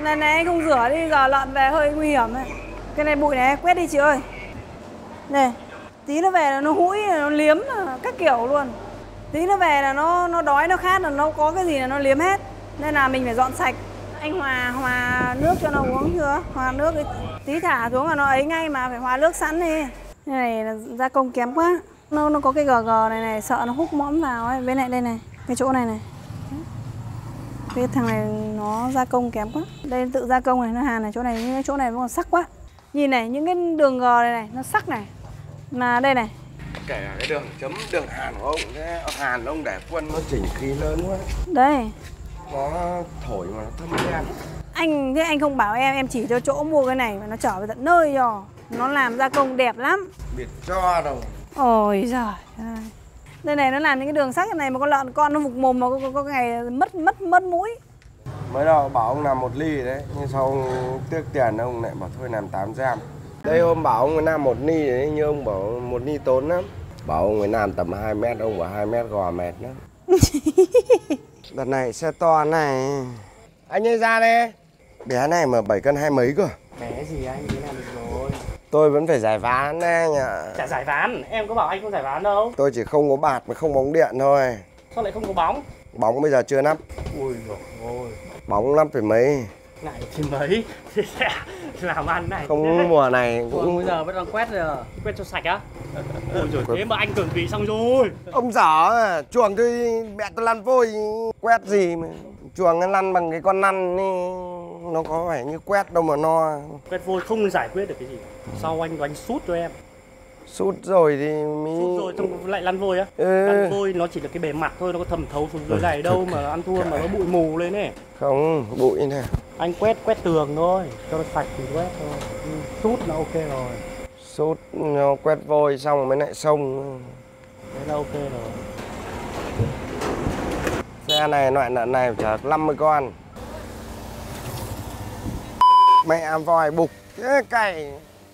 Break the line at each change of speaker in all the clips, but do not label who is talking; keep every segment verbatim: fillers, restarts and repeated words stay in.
Này này anh không rửa đi, giờ lợn về hơi nguy hiểm ấy. Cái này bụi này quét đi chị ơi. Này, tí nó về là nó hũi, nó liếm các kiểu luôn. Tí nó về là nó nó đói, nó khát là nó có cái gì là nó liếm hết. Nên là mình phải dọn sạch. Anh hòa hòa nước cho nó uống chưa? Hòa nước đi. Tí thả xuống là nó ấy ngay mà, phải hòa nước sẵn đi. Cái này là gia công kém quá. Nó nó có cái gờ gờ này này, sợ nó hút mõm vào ấy. Bên này đây này, cái chỗ này này. Cái thằng này nó gia công kém quá. Đây tự gia công này, nó hàn này, chỗ này, cái chỗ này nó còn sắc quá. Nhìn này, những cái đường gờ này này, nó sắc này. Mà đây này.
Kể cả cái đường chấm đường hàn của ông, cái hàn ông để quân nó chỉnh khí lớn quá.
Đây.
Nó thổi mà nó thâm đen.
Anh thế anh không bảo em, em chỉ cho chỗ mua cái này mà nó trở về tận nơi rồi. Nó làm gia công đẹp lắm.
Biệt cho đâu.
Ôi giời ơi. Đây này nó làm những cái đường sắc này mà con lợn con nó vục mồm mà có, có, có ngày mất mất mất mũi.
Mới đầu bảo ông làm một ly đấy, nhưng sau ông tiếc tiền ông lại bảo thôi làm tám gram. Đây hôm bảo ông làm một ly đấy, nhưng ông bảo một ly tốn lắm. Bảo ông ấy làm tầm hai mét, ông bảo hai mét gò mệt lắm. Đợt này xe to này. Anh ơi ra đây. Bé này mà bảy cân hai mấy cơ.
Bé gì anh, thế làm được rồi.
Tôi vẫn phải giải ván đấy anh ạ.
Chả giải ván, em có bảo anh không giải ván đâu.
Tôi chỉ không có bạt mà không bóng điện thôi.
Sao lại không có bóng?
Bóng bây giờ chưa nắp.
Ui dồi ôi.
Bóng năm phải mấy.
Này thì mấy, thì sẽ làm ăn này.
Không mùa này
cũng...
cũng...
bây giờ vẫn đang quét rồi, quét cho sạch á. Ôi dồi, thế mà anh chuẩn bị xong rồi.
Ông dở à, chuồng tôi mẹ tôi lăn vôi, quét gì mà. Chuồng nó lăn bằng cái con lăn ý, nó có phải như quét đâu mà no.
Quét vôi không giải quyết được cái gì. Sau anh anh sút cho em.
Sút rồi thì mới...
Sút rồi xong lại lăn vôi á.
Ừ.
Lăn vôi nó chỉ là cái bề mặt thôi, nó có thẩm thấu xuống dưới này đâu mà ăn thua mà nó bụi mù lên ấy.
Không, bụi nè.
Anh quét quét tường thôi, cho nó sạch thì quét thôi. Sút là ok rồi.
Sút nó quét vôi xong mới lại xông.
Thế là ok rồi.
Xe này loại lợn này chở năm mươi con. Mẹ vòi bục thế cày.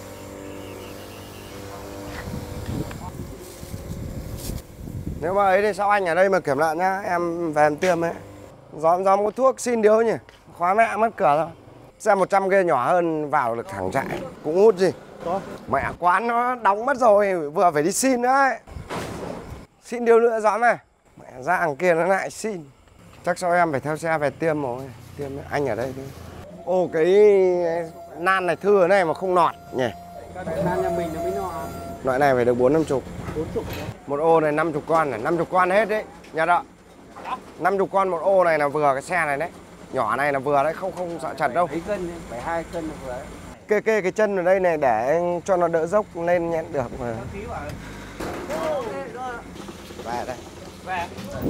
Nếu mà ấy thì sao anh ở đây mà kiểm lợn nhá, em về em tiêm ấy. Gióm gióm có thuốc xin điếu nhỉ, khóa mẹ mất cửa rồi. Xe một trăm kia nhỏ hơn vào được thẳng trại, cũng hút gì.
Có.
Mẹ quán nó đóng mất rồi, vừa phải đi xin nữa ấy. Xin điếu nữa gióm này. Mẹ ra hàng kia nó lại xin. Chắc sao em phải theo xe về tiêm rồi. Tiêm anh ở đây đi. Ô cái nan này thưa này mà không nọt nhỉ.
Nan nhà mình nó mới nọ.
Loại này phải được bốn năm chục.
Bốn chục.
Một ô này năm chục con này, năm chục con hết đấy. Nhà đó. năm chục con một ô này là vừa cái xe này đấy. Nhỏ này là vừa đấy, không không sợ chật đâu.
Mấy cân, phải hai cân là vừa đấy.
Kê kê cái chân ở đây này để cho nó đỡ dốc lên nhẹn được mà. Về đây.
Về.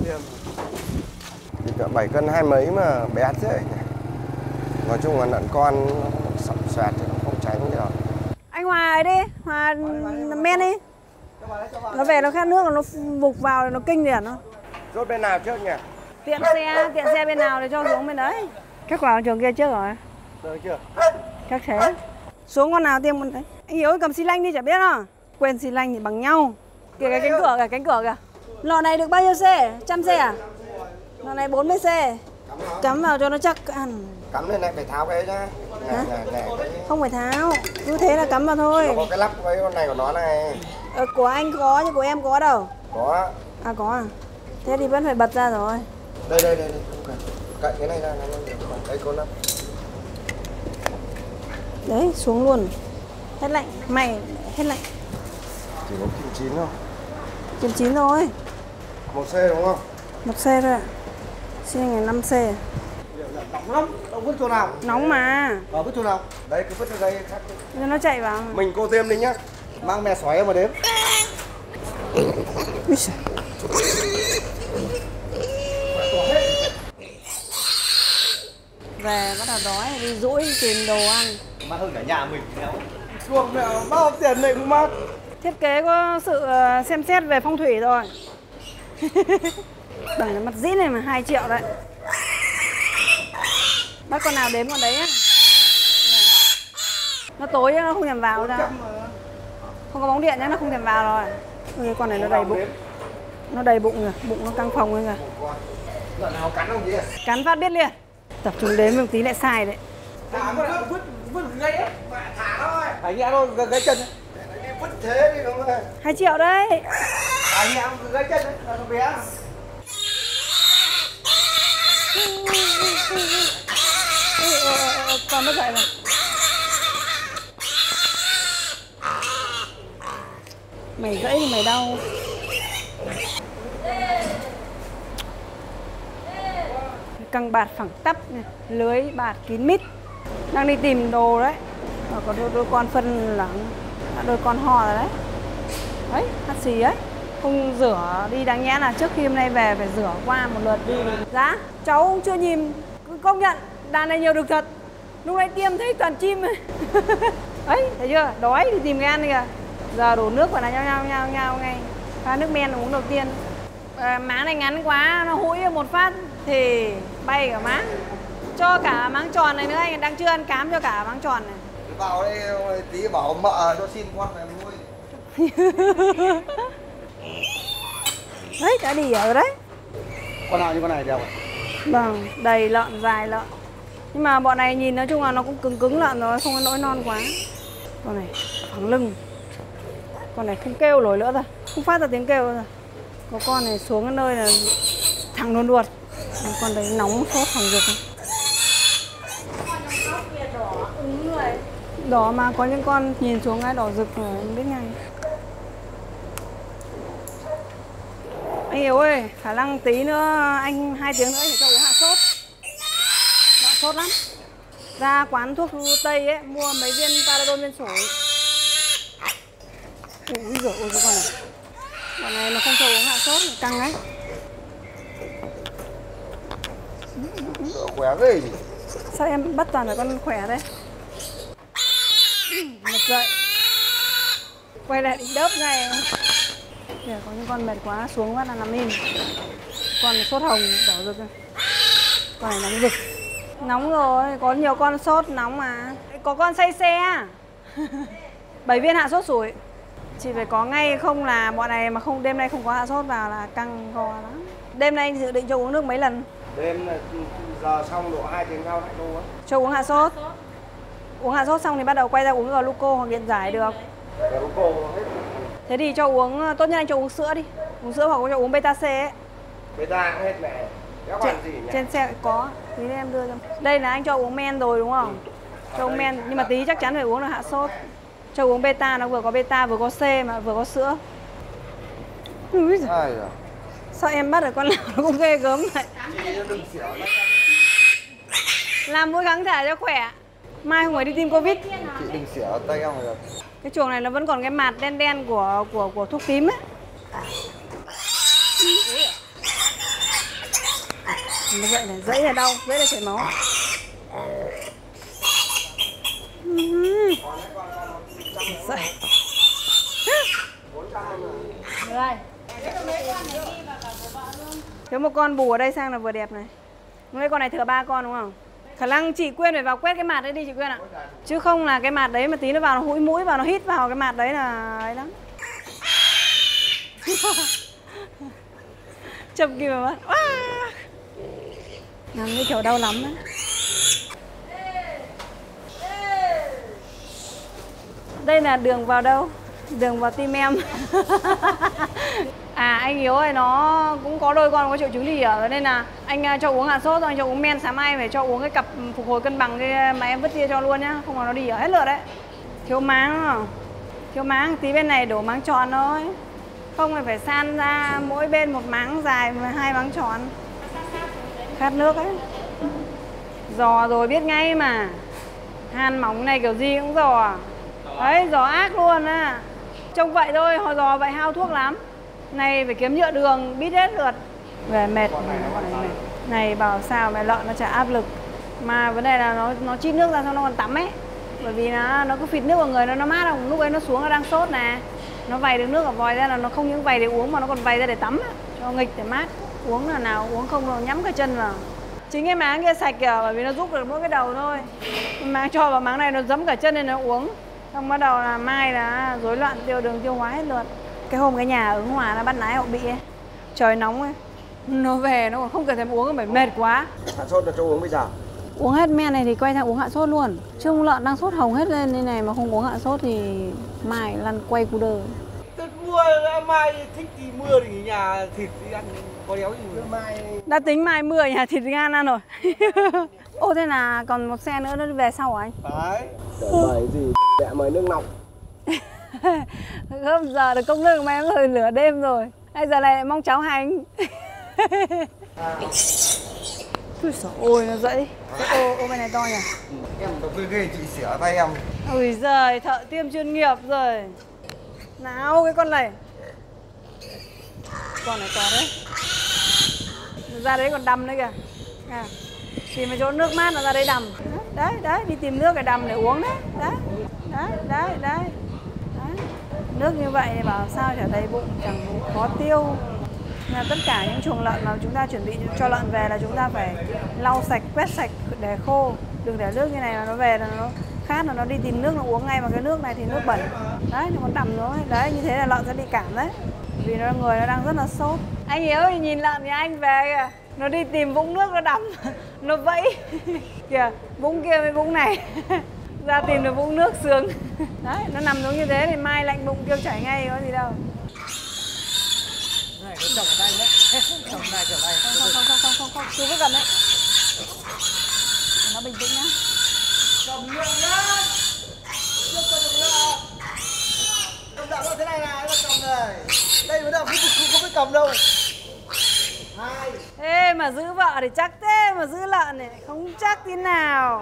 Thì cỡ bảy cân hai mấy mà bé thế. Nói chung là lợn con sọc xoẹt thì không tránh được.
Anh Hòa ấy đi, Hòa men đi. Nó về nó khát nước nó vục vào nó kinh liền nó.
Rốt bên nào trước nhỉ?
Tiện xe, tiện xe bên nào để cho xuống bên đấy. Chắc vào trường kia trước rồi.
Được chưa?
Chắc thế. Xuống con nào tiêm con đấy. Anh Hiếu cầm xi lanh đi chả biết à? Quên xi lanh thì bằng nhau. Kìa cái cánh cửa kìa, cánh cửa kìa. Lọ này được bao nhiêu xe? Trăm xe à? Lọ này bốn mươi xe. Cắm vào cho nó chắc ăn.
Cắm lên này phải tháo cái nhá. Này, này, này.
Không phải tháo, cứ thế là cắm vào thôi.
Nó có cái lắp với con này của nó này.
Ờ, của anh có nhưng của em có đâu.
Có.
À có à? Thế thì vẫn phải bật ra rồi.
Đây đây đây, đây. Okay. Cậy cái này ra, này, này. Đây có lắp.
Đấy, xuống luôn. Hết lạnh, mày hết lạnh.
Chỉ có kim chín thôi.
Kim chín thôi.
Một xe đúng không?
Một xe thôi ạ. Xe này năm xe.
Nóng lắm, đâu vứt chỗ nào?
Nóng mà.
Ờ vứt chỗ nào? Đây cứ vứt ở đây khác.
Cho nó chạy vào.
Mình cô tiêm đi nhá. Mang mẹ xoáy mà đếm.
Úi giời. Về bắt đầu đói đi dỗi tìm đồ ăn.
Mát hơn cả nhà mình.
Chuồng mẹ bao tiền này cũng mát.
Thiết kế có sự xem xét về phong thủy rồi. Bằng cái mặt dĩ này mà hai triệu đấy. Bắt con nào đếm con đấy á. Nó tối nó không thèm vào ra. Không có bóng điện nhá, nó không thèm vào rồi. Ôi, con này nó đầy bụng. Nó đầy bụng rồi, bụng nó căng phồng rồi kìa.
Lợn nào cắn không chị?
Cắn phát biết liền. Tập trung đếm một tí lại sai đấy.
Thả vứt vứt vứt ngay ấy. Thả thôi.
Phải nhẹ thôi, gãy chân.
Đi vứt thế đi đúng không?
Hai triệu đấy.
Thả nhẹ gãy chân đấy, nó bé.
Còn mất dậy rồi. Mày gãy thì mày đau. Căng bạt phẳng tắp này, lưới bạt kín mít. Đang đi tìm đồ đấy. Và có đôi, đôi con phân lắng, đôi con ho rồi đấy. Đấy, hắt xì ấy. Không rửa đi, đáng nhẽ là trước khi hôm nay về phải rửa qua một lượt đi. Giá, cháu cũng chưa nhìn, công nhận đàn này nhiều được thật. Lúc nãy tiêm thấy toàn chim ấy. Ấy, thấy chưa? Đói thì tìm cái ăn đi kìa. Giờ đổ nước vào là nhau nhau nhau nhau ngay. Pha nước men uống đầu tiên. À, máng này ngắn quá, nó hũi một phát thì bay cả máng. Cho cả máng tròn này nữa, anh đang chưa ăn cám cho cả máng tròn này.
Vào đây tí bảo mợ cho xin con này nuôi.
Đấy, đã đi ở đấy.
Con nào như con này đẹp.
Vâng, đầy lợn, dài lợn. Nhưng mà bọn này nhìn nói chung là nó cũng cứng cứng lợn rồi, không có nỗi non quá. Con này phẳng lưng. Con này không kêu nổi nữa rồi, không phát ra tiếng kêu rồi. Có con này xuống cái nơi là thẳng luôn ruột. Con đấy nóng sốt thẳng ruột. Đỏ mà có những con nhìn xuống cái đỏ rực rồi em biết ngay. Anh Hiếu ơi, khả năng tí nữa anh hai tiếng nữa thì cho uống hạ sốt. Hạ sốt lắm. Ra quán thuốc Tây ấy, mua mấy viên Paradol viên sủi. Ui giời ơi cái con này. Bọn này nó không cho uống hạ sốt, căng ấy.
Khỏe ghê nhỉ.
Sao em bắt toàn là con khỏe đấy. Mệt dậy. Quay lại định đớp ngay. Kìa, có những con mệt quá xuống phát là nằm im. Con sốt hồng đỏ rực. Con này nóng rực. Nóng rồi, có nhiều con sốt nóng mà. Có con say xe. bảy viên hạ sốt sủi. Chị phải có ngay không là bọn này mà không đêm nay không có hạ sốt vào là căng gò lắm. Đêm nay anh dự định cho uống nước mấy lần?
Đêm là giờ xong độ hai tiếng sau lại đô á.
Cho uống hạ sốt. Uống hạ sốt xong thì bắt đầu quay ra uống gluco hoặc điện giải được.
Gluco hết.
Thế thì cho uống, tốt nhất anh cho uống sữa đi. Uống sữa hoặc cho uống beta C ấy.
Beta cũng hết mẹ. Các bạn gì nhỉ?
Trên xe có, tí nữa em đưa cho. Đây là anh cho uống men rồi đúng không? Ừ. Cho uống men, nhưng mà tí chắc chắn phải uống được hạ sốt. Cho uống beta, nó vừa có beta vừa có C mà vừa có sữa. Ui giời.
Ai à?
Sao em bắt được con nào nó cũng ghê gớm vậy? Làm mũi kháng thể cho khỏe. Mai không phải đi tiêm Covid.
Chị đừng xỉa tay em rồi.
Cái chuồng này nó vẫn còn cái mạt đen đen của của của thuốc tím ấy. Nó dậy này, dãy là đau, dãy là chảy máu. Dậy. Rồi. Thiếu một con bù ở đây sang là vừa đẹp này. Lúc nãy con này thừa ba con đúng không? Khả năng chị Quyên phải vào quét cái mạt đấy đi chị Quyên ạ. Chứ không là cái mạt đấy mà tí nó vào nó hũi mũi vào nó hít vào cái mạt đấy là ấy lắm. Chậm kìm mà mất. Làm cái kiểu đau lắm đấy. Đây là đường vào đâu? Đường vào tim em. À anh Hiếu ơi, nó cũng có đôi con có triệu chứng gì ở nên là anh cho uống hạ sốt rồi anh cho uống men, sáng mai phải cho uống cái cặp phục hồi cân bằng cái mà em vứt kia cho luôn nhá, không là nó đi ở hết lượt đấy. Thiếu máng không? Thiếu máng tí bên này đổ máng tròn thôi. Không thì phải san ra mỗi bên một máng dài và hai máng tròn. Khát nước ấy. Giò rồi biết ngay mà. Han móng này kiểu gì cũng giò. Đấy, giò ác luôn á. Trông vậy thôi, họ giò vậy hao thuốc lắm. Này phải kiếm nhựa đường, bít hết lượt. Về mệt. Này, này bảo sao mẹ lợn nó chả áp lực. Mà vấn đề là nó nó chít nước ra xong nó còn tắm ấy. Bởi vì nó nó cứ phịt nước vào người nó nó mát không? Lúc ấy nó xuống nó đang sốt nè. Nó vầy được nước ở vòi ra là nó không những vầy để uống mà nó còn vầy ra để tắm ấy. Cho nghịch để mát. Uống là nào uống không nó nhắm cái chân vào. Chính cái máng kia sạch kìa, bởi vì nó giúp được mỗi cái đầu thôi. Máng cho vào máng này nó giấm cả chân nên nó uống. Xong bắt đầu là mai là rối loạn tiêu đường tiêu hóa hết lượt. Cái hôm cái nhà ở Hòa nó bắt lái hậu bị ấy. Trời nóng ấy. Nó về nó còn không cần thèm uống, bởi mệt quá.
Hạ sốt là cho uống bây giờ.
Uống hết men này thì quay sang uống hạ sốt luôn. Chứ con lợn đang sốt hồng hết lên như này mà không uống hạ sốt thì mai lăn quay cu đơ.
Tôi mua mai thích thì mưa thì nhà thịt đi ăn có đéo gì mai.
Đã tính mai mưa nhà thịt gan ăn rồi. Ô thế là còn một xe nữa nó đi về sau hả anh?
Đấy. Đợi mời gì mẹ mời nước nóng.
Không giờ được công nước mà em rồi lửa đêm rồi. Bây giờ này lại mong cháu hành. Ui dồi ôi nó dậy. Ô, ô bên này to nhỉ?
Em có ghê ghê chị xỉa tay em.
Ui giời, thợ tiêm chuyên nghiệp rồi. Nào cái con này. Con này to đấy. Ra đấy còn đầm nữa kìa. À, tìm cái chỗ nước mát nó ra đấy đầm. Đấy, đấy, đi tìm nước để đầm để uống đấy. Đấy, đấy, đấy, đấy. Đấy. Nước như vậy thì bảo sao chả đầy bụng, chẳng khó tiêu. Là tất cả những chuồng lợn mà chúng ta chuẩn bị cho lợn về là chúng ta phải lau sạch, quét sạch để khô. Đừng để nước như này mà nó về là nó khát là nó đi tìm nước nó uống ngay, mà cái nước này thì nước bẩn. Đấy, nó còn đầm nữa. Đấy, như thế là lợn sẽ bị cảm đấy. Vì nó người nó đang rất là sốt. Anh Hiếu thì nhìn lợn thì anh về kìa. Nó đi tìm vũng nước nó đầm. Nó vẫy. Kìa, vũng kia với vũng này. Ra tìm được vũng nước sướng. Đấy, nó nằm giống như thế thì mai lạnh bụng kêu chảy ngay có gì đâu.
Này nó chồng ở đây đấy. Chồng này trở này.
Không không không không không không, chú cứ gần đấy. Nó bình tĩnh nhá.
Cầm miệng nhá. Chưa cầm được nữa. Cầm đạo thế này này, nó cầm này. Đây mới đâu, không, không biết cầm đâu. Hai.
Ê mà giữ vợ thì chắc thế, mà giữ lợn này không chắc thế nào.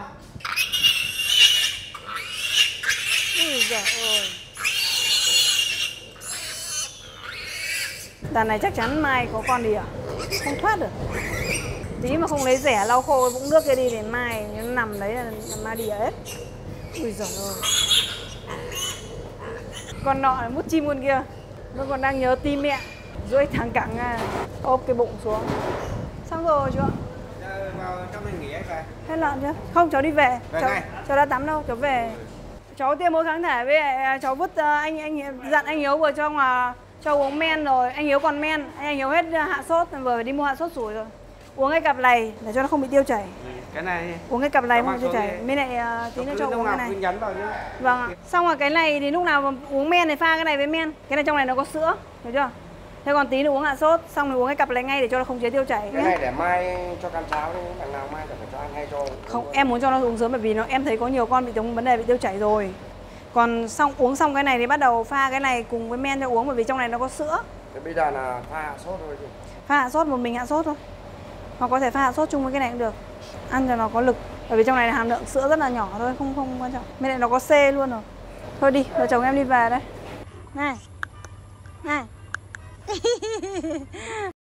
Ui giời ơi. Đàn này chắc chắn mai có con đi à? Không thoát được. Tí mà không lấy rẻ lau khô vũng nước kia đi thì mai nó nằm đấy là, là mai đi hết. Ui giời ơi. Con nọ là mút chim con kia. Nó còn đang nhớ tim mẹ. Duỗi thẳng cẳng à, ốp cái bụng xuống. Xong rồi chú ạ?
Vào trong này nghỉ anh về.
Hết lợn chưa? Không, cháu đi về.
Về
Cháu,
ngay.
cháu đã tắm đâu, cháu về. Cháu tiêm mỗi kháng thể với cháu vứt uh, anh anh dặn anh Hiếu vừa cho mà cho uống men rồi. Anh Hiếu còn men, anh Hiếu hết hạ sốt, vừa phải đi mua hạ sốt sủi rồi. Uống cái cặp này để cho nó không bị tiêu chảy.
Cái này
Uống cái cặp này
Nó
không
mang
tiêu
xuống
chảy.
đi.
Bên này uh, tí nữa cho uống cái này.
nhắn vào nhá.
Vâng ạ. Xong rồi cái này thì lúc nào mà uống men thì pha cái này với men. Cái này trong này nó có sữa, hiểu chưa? Thế còn tí nữa uống hạ sốt, xong rồi uống cái cặp này ngay để cho nó không chế tiêu chảy.
Cái này để mai cho can cháo đi, bạn nào mai phải cho ăn hay cho.
Không, em muốn cho nó uống sớm bởi vì nó em thấy có nhiều con bị giống vấn đề bị tiêu chảy rồi. Còn xong uống xong cái này thì bắt đầu pha cái này cùng với men cho uống bởi vì trong này nó có sữa.
Thế bây giờ là pha hạ sốt thôi chứ.
Pha hạ sốt một mình hạ sốt thôi. Hoặc có thể pha hạ sốt chung với cái này cũng được. Ăn cho nó có lực. Bởi vì trong này hàm lượng sữa rất là nhỏ thôi, không không quan trọng. Bên này nó có C luôn rồi. Thôi đi, vợ chồng em đi về đây. Này. Này.